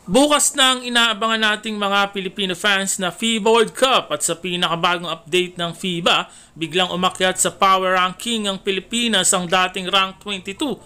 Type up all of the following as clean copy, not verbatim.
Bukas na ang inaabangan nating mga Filipino fans na FIBA World Cup at sa pinakabagong update ng FIBA, biglang umakyat sa power ranking ang Pilipinas ang dating rank 22,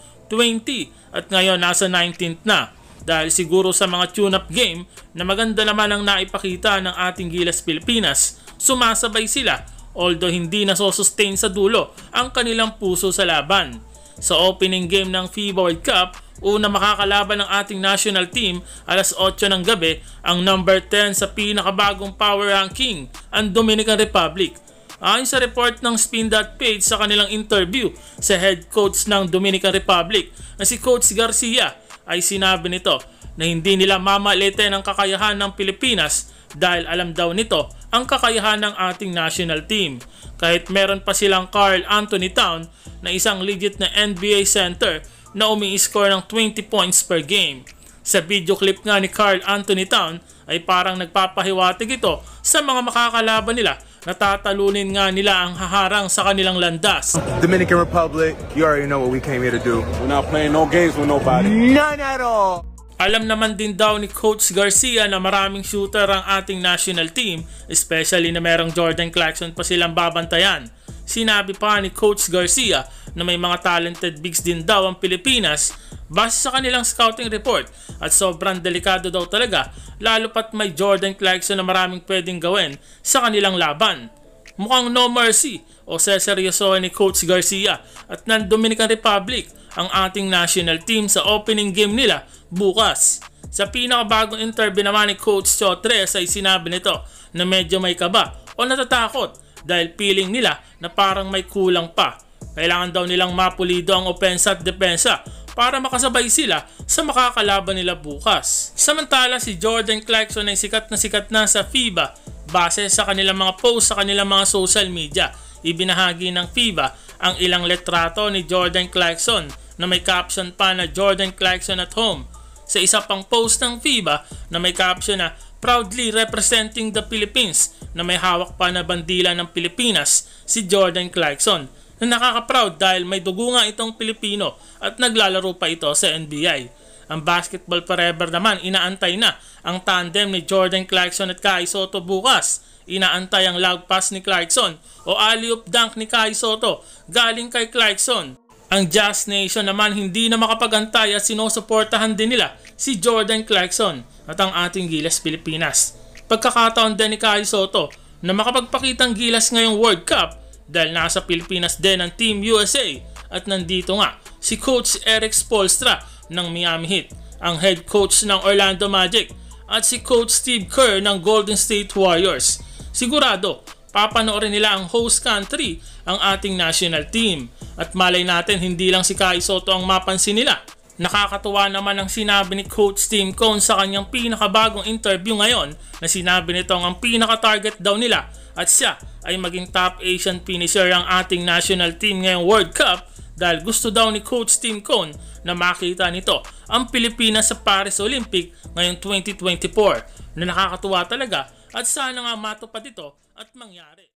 20 at ngayon nasa 19th na. Dahil siguro sa mga tune-up game na maganda naman ang naipakita ng ating Gilas Pilipinas, sumasabay sila although hindi nasosustain sa dulo ang kanilang puso sa laban. Sa opening game ng FIBA World Cup, una makakalaban ng ating national team alas 8 ng gabi ang number 10 sa pinakabagong power ranking, ang Dominican Republic. Ayon sa report ng Spin.page sa kanilang interview sa head coach ng Dominican Republic na si Coach Garcia, ay sinabi nito na hindi nila mamalitin ang kakayahan ng Pilipinas dahil alam daw nito ang kakayahan ng ating national team. Kahit meron pa silang Karl Anthony Towns na isang legit na NBA center na umi-score ng 20 points per game. Sa video clip nga ni Karl Anthony Towns ay parang nagpapahiwatig ito sa mga makakalaban nila na tatalunin nga nila ang haharang sa kanilang landas. Dominican Republic, you already know what we came here to do. We're not playing no games with nobody. None at all! Alam naman din daw ni Coach Garcia na maraming shooter ang ating national team, especially na merong Jordan Clarkson pa silang babantayan. Sinabi pa ni Coach Garcia na may mga talented bigs din daw ang Pilipinas base sa kanilang scouting report at sobrang delikado daw talaga lalo pat may Jordan Clarkson na maraming pwedeng gawin sa kanilang laban. Mukhang no mercy o seseryosohin ni Coach Garcia at ng Dominican Republic ang ating national team sa opening game nila bukas. Sa pinakabagong interview naman ni Coach Chotres ay sinabi nito na medyo may kaba o natatakot dahil feeling nila na parang may kulang pa. Kailangan daw nilang mapulido ang opensa at depensa para makasabay sila sa makakalaban nila bukas. Samantala si Jordan Clarkson ay sikat na sa FIBA base sa kanilang mga post sa kanilang mga social media. Ibinahagi ng FIBA ang ilang letrato ni Jordan Clarkson na may caption pa na Jordan Clarkson at home. Sa isa pang post ng FIBA na may caption na proudly representing the Philippines na may hawak pa na bandila ng Pilipinas si Jordan Clarkson na nakaka-proud dahil may dugo nga itong Pilipino at naglalaro pa ito sa NBA. Ang Basketball Forever naman inaantay na ang tandem ni Jordan Clarkson at Kai Sotto bukas. Inaantay ang log pass ni Clarkson o alley-oop dunk ni Kai Sotto galing kay Clarkson. Ang Jazz Nation naman hindi na makapagantay at sinusuportahan din nila si Jordan Clarkson at ang ating Gilas Pilipinas. Pagkakataon din ni Kai Sotto na makapagpakitang gilas ngayong World Cup dahil nasa Pilipinas din ang Team USA at nandito nga si Coach Eric Spoelstra ng Miami Heat, ang head coach ng Orlando Magic at si Coach Steve Kerr ng Golden State Warriors. Sigurado, papanoorin nila ang host country ang ating national team at malay natin hindi lang si Kai Sotto ang mapansin nila. Nakakatuwa naman ang sinabi ni Coach Tim Cone sa kanyang pinakabagong interview ngayon na sinabi nitong ang pinaka-target daw nila at siya ay maging top Asian finisher ang ating national team ngayong World Cup dahil gusto daw ni Coach Tim Cone na makita nito ang Pilipinas sa Paris Olympic ngayong 2024 na nakakatuwa talaga at sana nga matupad ito at mangyari.